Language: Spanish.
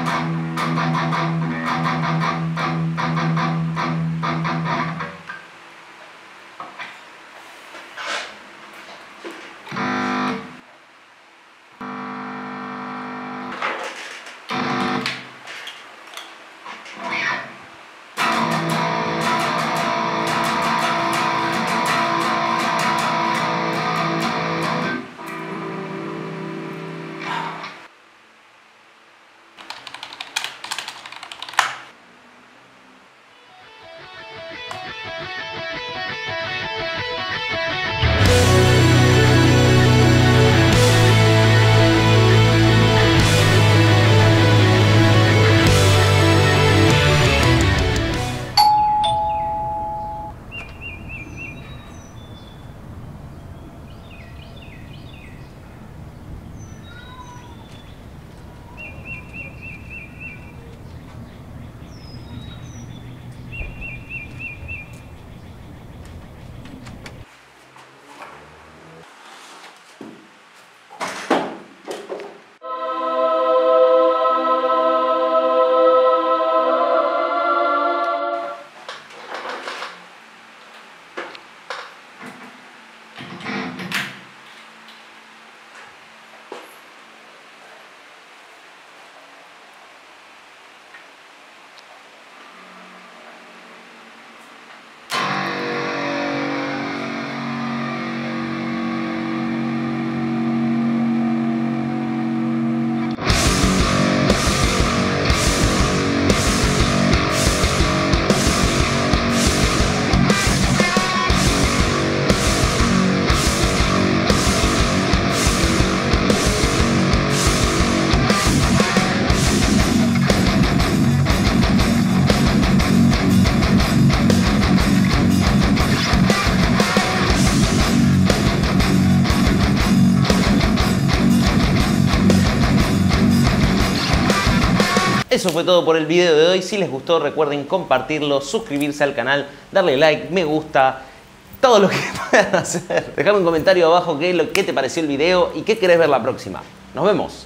Eso fue todo por el video de hoy. Si les gustó, recuerden compartirlo, suscribirse al canal, darle like, me gusta, todo lo que puedan hacer. Dejame un comentario abajo qué te pareció el video y qué querés ver la próxima. Nos vemos.